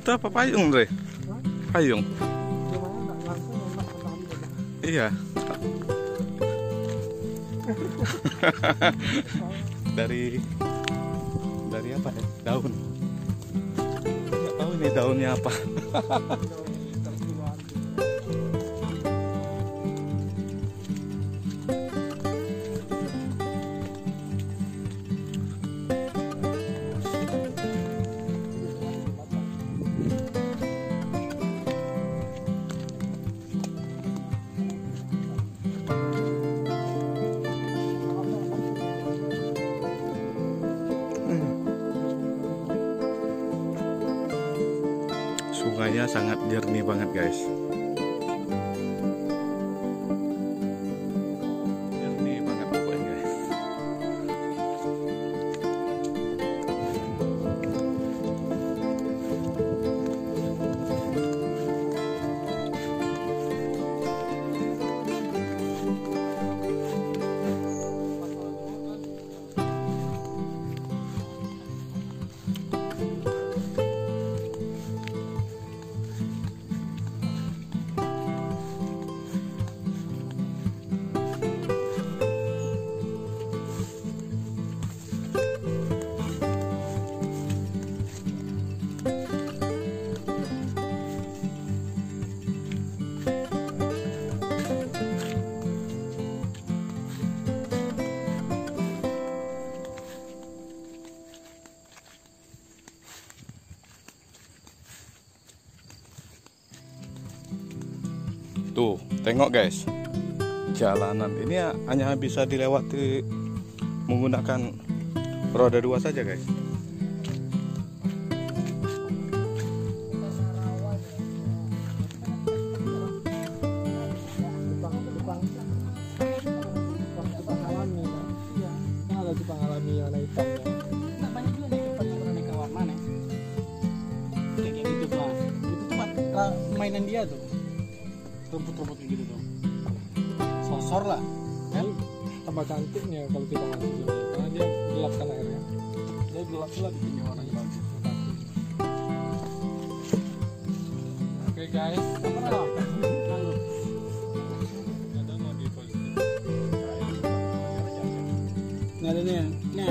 Itu apa payung, Dre? Payung. Iya. dari apa ya? Daun. Nggak tahu ini daunnya apa. Sungainya sangat jernih banget, guys. Jernih banget pokoknya, guys. Tuh, tengok guys, jalanan ini hanya bisa dilewati menggunakan roda 2 saja, guys. Jepang alami warna hitamnya. Nah, banyak juga di Jepang yang beraneka warna nih. Kayak gitu tuh. Itu tuh mainan dia tuh. Rumput-rumput kayak gitu tuh. Sosor lah. Kan? Tambah cantiknya kalau kita masuk sini. Karena dia gelap kan airnya. Dia gelap-gelap bikin warnanya bagus. Oke guys. Nah, ada nih. Nah.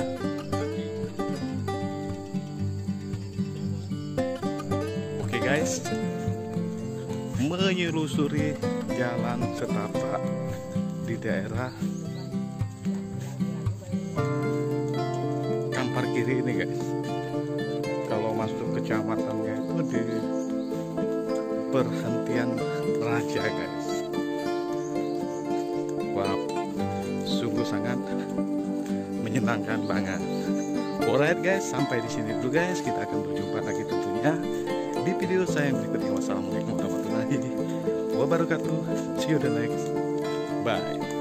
Oke guys, menyelusuri jalan setapak di daerah Kampar Kiri ini, guys. Kalau masuk kecamatannya itu di perhentian Raja, guys. Wow, sungguh sangat menyenangkan banget. Alright guys, sampai di sini dulu guys. Kita akan berjumpa lagi tentunya di video saya yang berikutnya. Wassalamualaikum warahmatullahi wabarakatuh. See you the next. Bye.